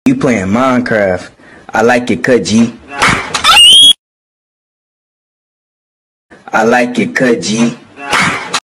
You playing Minecraft. I like it, cut G. I like it, cut G.